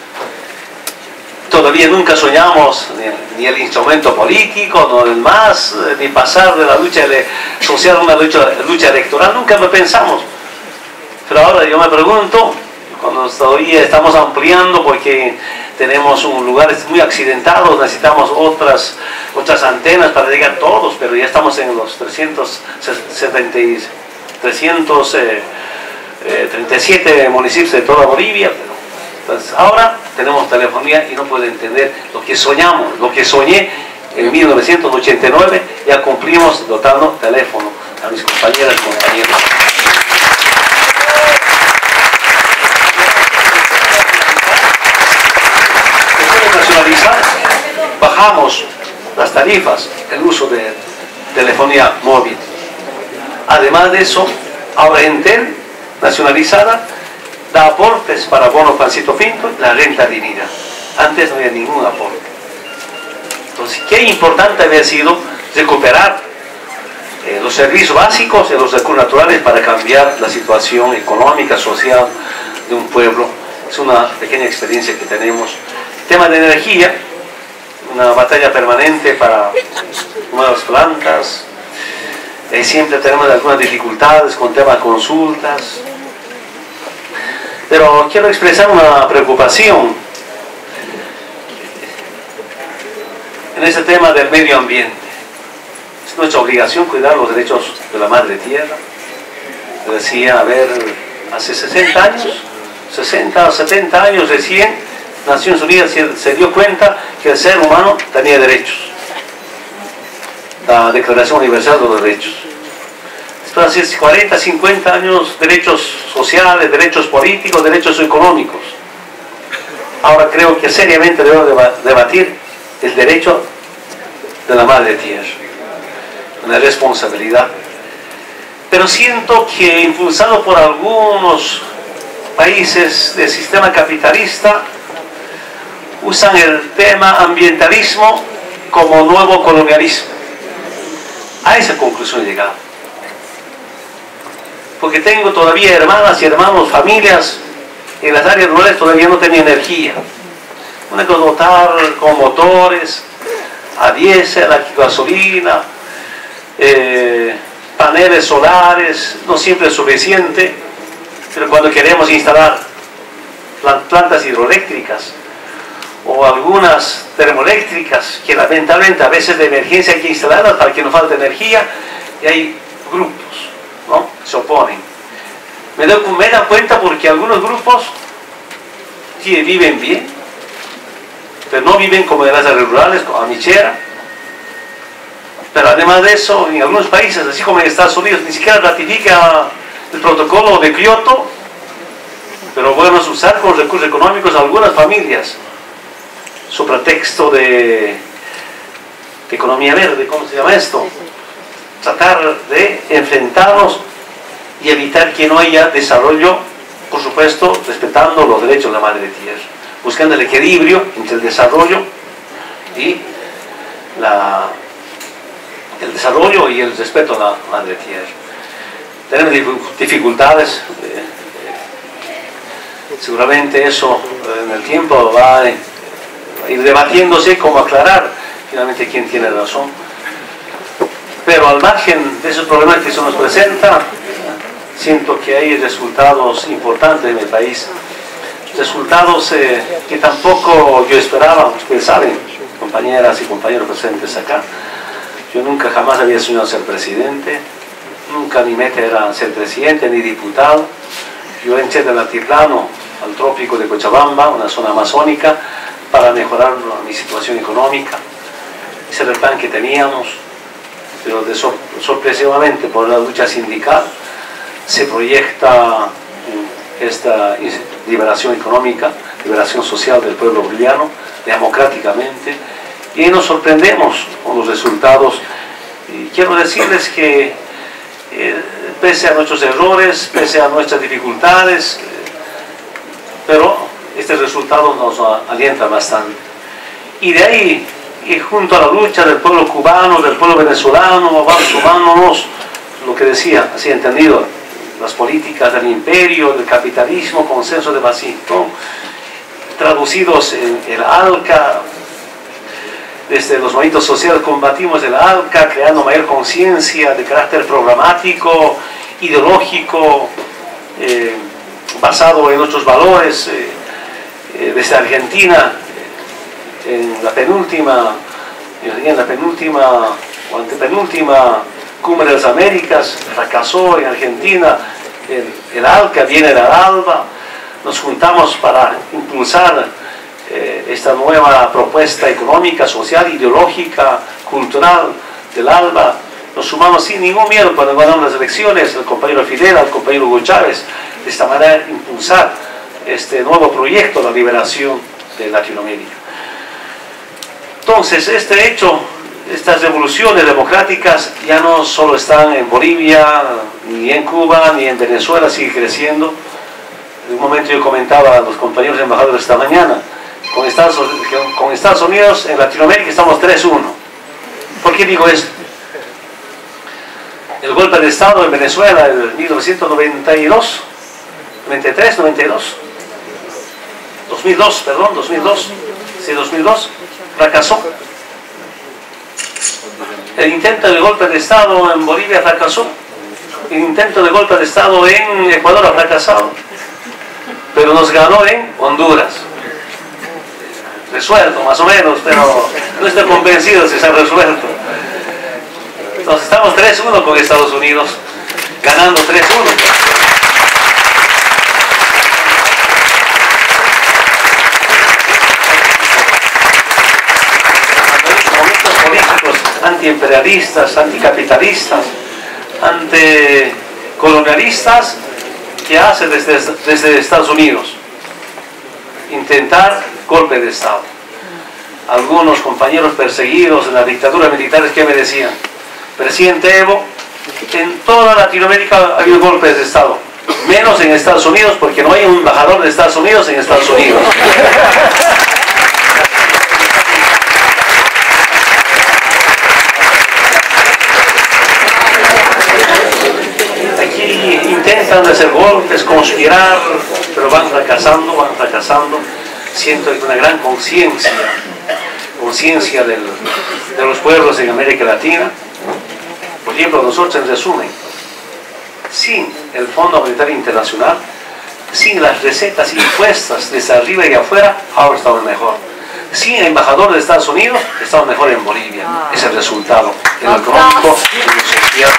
Todavía nunca soñamos ni el instrumento político, no el más, ni pasar de la lucha social a una lucha electoral, nunca lo pensamos. Pero ahora yo me pregunto, cuando todavía estamos ampliando porque tenemos lugares muy accidentados, necesitamos otras antenas para llegar a todos, pero ya estamos en los 337 municipios de toda Bolivia. Entonces ahora tenemos telefonía y no puedo entender lo que soñamos, lo que soñé en 1989, ya cumplimos dotando teléfono a mis compañeras y compañeros. Bajamos las tarifas, el uso de telefonía móvil. Además de eso, ahora Entel, nacionalizada, da aportes para bono Pancito Pinto y la renta dignidad. Antes no había ningún aporte. Entonces, qué importante había sido recuperar los servicios básicos y los recursos naturales para cambiar la situación económica, social de un pueblo. Es una pequeña experiencia que tenemos. Tema de energía, una batalla permanente para nuevas plantas. Siempre tenemos algunas dificultades con temas de consultas. Pero quiero expresar una preocupación en ese tema del medio ambiente. Es nuestra obligación cuidar los derechos de la madre tierra. Decía, a ver, hace 60 años, 60 o 70 años recién, Naciones Unidas se dio cuenta que el ser humano tenía derechos. La Declaración Universal de los Derechos. Después de hace 40, 50 años, derechos sociales, derechos políticos, derechos económicos. Ahora creo que seriamente debemos debatir el derecho de la madre tierra, una responsabilidad. Pero siento que impulsado por algunos países del sistema capitalista, usan el tema ambientalismo como nuevo colonialismo. A esa conclusión he llegado. Porque tengo todavía hermanas y hermanos, familias en las áreas rurales todavía no tienen energía. Van a dotar con motores a diésel, a gasolina, paneles solares, no siempre es suficiente, pero cuando queremos instalar plantas hidroeléctricas o algunas termoeléctricas que lamentablemente a veces de emergencia hay que instalarlas para que no falte energía, y hay grupos, ¿no?, que se oponen. Me dan cuenta porque algunos grupos sí viven bien, pero no viven como en las áreas rurales, como Amichera. Pero además de eso, en algunos países, así como en Estados Unidos, ni siquiera ratifica el protocolo de Kioto, pero bueno, usar con recursos económicos a algunas familias, sobre pretexto de economía verde, ¿cómo se llama esto? Tratar de enfrentarnos y evitar que no haya desarrollo, por supuesto, respetando los derechos de la madre tierra, buscando el equilibrio entre el desarrollo y el respeto a la madre tierra. Tenemos dificultades, seguramente eso en el tiempo va a ir debatiéndose cómo aclarar finalmente quién tiene razón. Pero al margen de esos problemas que se nos presentan, siento que hay resultados importantes en el país, resultados que tampoco yo esperaba. Ustedes saben, compañeras y compañeros presentes acá, yo nunca jamás había soñado ser presidente, nunca mi meta era ser presidente ni diputado. Yo entré del altiplano al trópico de Cochabamba, una zona amazónica, para mejorar mi situación económica. Ese era el plan que teníamos, pero sorpresivamente por la lucha sindical se proyecta esta liberación económica, liberación social del pueblo boliviano, democráticamente, y nos sorprendemos con los resultados. Y quiero decirles que pese a nuestros errores, pese a nuestras dificultades, pero este resultado nos alienta bastante. Y de ahí, y junto a la lucha del pueblo cubano, del pueblo venezolano, vamos sumándonos, lo que decía, así entendido, las políticas del imperio, del capitalismo, consenso de Washington, traducidos en el ALCA. Desde los movimientos sociales combatimos el ALCA, creando mayor conciencia de carácter programático, ideológico, basado en nuestros valores. Desde Argentina, en la penúltima o antepenúltima Cumbre de las Américas, fracasó en Argentina el ALCA, viene el ALBA. Nos juntamos para impulsar esta nueva propuesta económica, social, ideológica, cultural del ALBA. Nos sumamos sin ningún miedo cuando ganamos las elecciones, el compañero Fidel, el compañero Hugo Chávez, de esta manera impulsar este nuevo proyecto, la liberación de Latinoamérica. Entonces, este hecho, estas revoluciones democráticas ya no solo están en Bolivia, ni en Cuba, ni en Venezuela, sigue creciendo. En un momento yo comentaba a los compañeros embajadores esta mañana, con Estados Unidos. En Latinoamérica estamos 3-1. ¿Por qué digo esto? El golpe de Estado en Venezuela en 1992, 93, 92, 2002, perdón, 2002, sí, 2002, fracasó. El intento de golpe de Estado en Bolivia fracasó. El intento de golpe de Estado en Ecuador ha fracasado. Pero nos ganó en Honduras. Resuelto, más o menos, pero no estoy convencido si se ha resuelto. Entonces estamos 3-1 con Estados Unidos, ganando 3-1. Momentos políticos antiimperialistas, anticapitalistas, anticolonialistas que hace desde Estados Unidos. Intentar golpe de Estado. Algunos compañeros perseguidos en la dictadura militar que me decían: presidente Evo, en toda Latinoamérica ha habido golpes de Estado, menos en Estados Unidos, porque no hay un embajador de Estados Unidos en Estados Unidos. Aquí intentan hacer golpes, conspirar, pero van fracasando, van fracasando. Siento una gran conciencia de los pueblos en América Latina. Por ejemplo, nosotros, en resumen, sin el Fondo Monetario Internacional, sin las recetas impuestas desde arriba y afuera, ahora estamos mejor. Sin el embajador de Estados Unidos, estamos mejor en Bolivia. Es el resultado en lo económico, en lo social.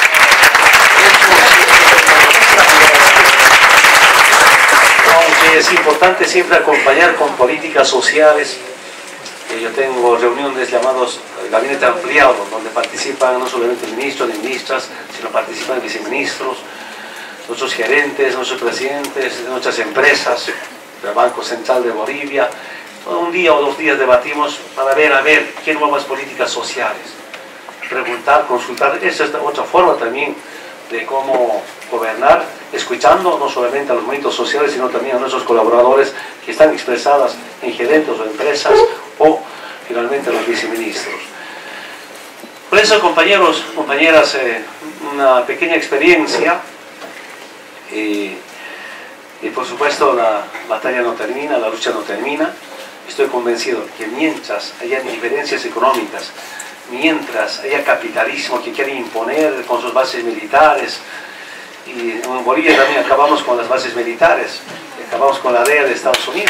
Aunque es importante siempre acompañar con políticas sociales. Yo tengo reuniones llamadas gabinete ampliado, donde participan no solamente ministros ni ministras, sino participan viceministros, nuestros gerentes, nuestros presidentes de nuestras empresas, del Banco Central de Bolivia. Todo un día o 2 días debatimos para ver qué nuevas políticas sociales. Preguntar, consultar. Esa es otra forma también de cómo gobernar, escuchando no solamente a los movimientos sociales, sino también a nuestros colaboradores que están expresadas en gerentes o empresas, o finalmente a los viceministros. Por eso, compañeros, compañeras, una pequeña experiencia, y por supuesto la batalla no termina, la lucha no termina. Estoy convencido que mientras haya diferencias económicas, mientras haya capitalismo que quiere imponer con sus bases militares, y en Bolivia también acabamos con las bases militares, acabamos con la DEA de Estados Unidos,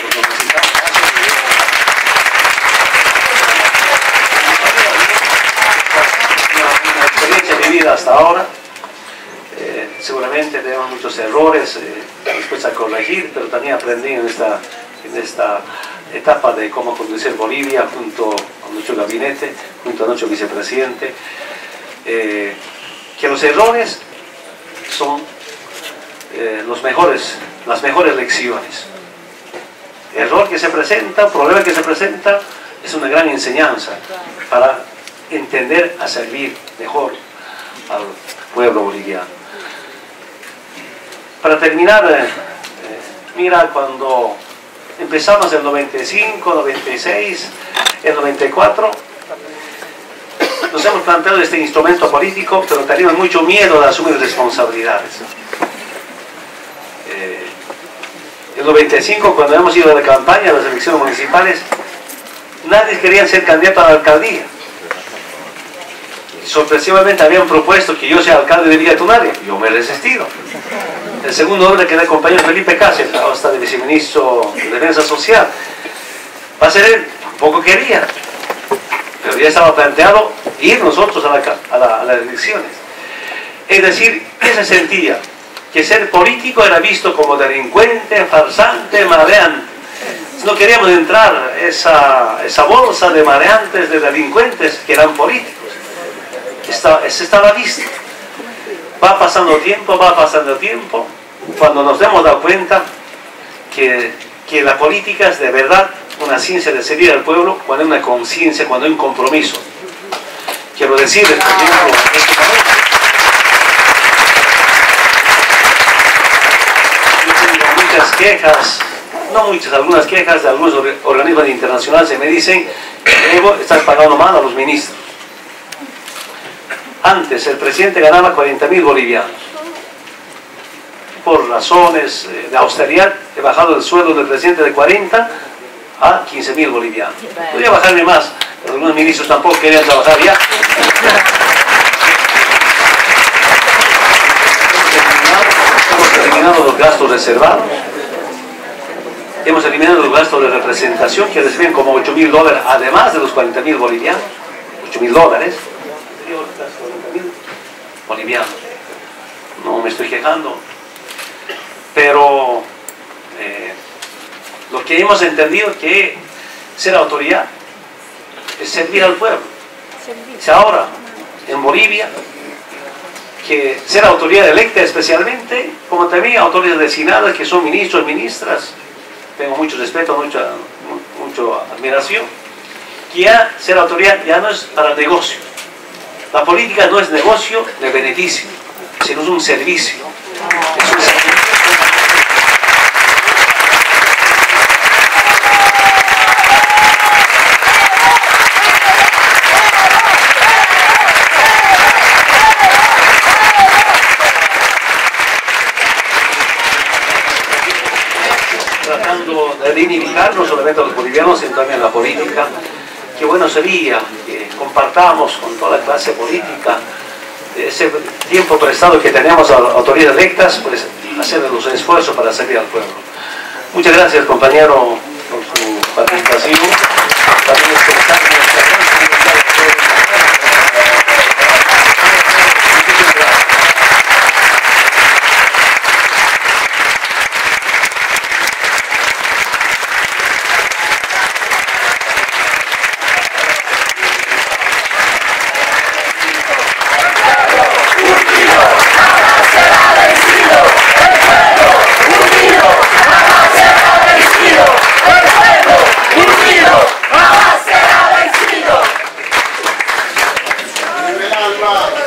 una experiencia vivida hasta ahora. Seguramente tenemos muchos errores después a corregir, pero también aprendí en esta etapa de cómo conducir Bolivia junto a nuestro gabinete, junto a nuestro vicepresidente, que los errores son las mejores lecciones. Error que se presenta, problema que se presenta, es una gran enseñanza para entender a servir mejor al pueblo boliviano. Para terminar, mira, cuando empezamos el 95, 96, el 94, nos hemos planteado este instrumento político, pero teníamos mucho miedo de asumir responsabilidades. En el 95, cuando hemos ido a la campaña, a las elecciones municipales, nadie quería ser candidato a la alcaldía. Sorpresivamente habían propuesto que yo sea alcalde de Villa Tunari. Yo me he resistido. El segundo hombre que era el compañero Felipe Cáceres, ahora está de viceministro de Defensa Social. Va a ser él, tampoco quería. Pero ya estaba planteado ir nosotros a las elecciones. Es decir, ¿qué se sentía? Que ser político era visto como delincuente, farsante, mareante. No queríamos entrar esa bolsa de mareantes, de delincuentes que eran políticos. Estaba visto. Va pasando tiempo, cuando nos hemos dado cuenta que la política es de verdad una ciencia de servir al pueblo, cuando hay una conciencia, cuando hay un compromiso. Quiero decir, por ejemplo, en este momento, yo tengo muchas quejas no muchas, algunas quejas de algunos organismos internacionales y me dicen que Evo está pagando mal a los ministros. Antes el presidente ganaba 40.000 bolivianos. Por razones de austeridad he bajado el sueldo del presidente de 40 a 15.000 bolivianos. Podría bajarme más, pero algunos ministros tampoco querían trabajar ya. Hemos eliminado los gastos reservados. Hemos eliminado los gastos de representación que reciben como $8.000, además de los 40.000 bolivianos. $8.000. $40.000 bolivianos. No me estoy quejando. Pero lo que hemos entendido es que ser autoridad es servir al pueblo. Si ahora en Bolivia que ser autoridad electa especialmente, como también autoridades designadas que son ministros, ministras, tengo mucho respeto, mucha admiración, que ya ser autoridad ya no es para negocio. La política no es negocio de beneficio, sino es un servicio. Es un servicio. Tratando de dignificar no solamente a los bolivianos, sino también a la política. Qué bueno sería que compartamos con toda la clase política ese tiempo prestado que tenemos a las autoridades electas, pues hacer los esfuerzos para servir al pueblo. Muchas gracias, compañero, por su participación. También expresar nuestra Alma.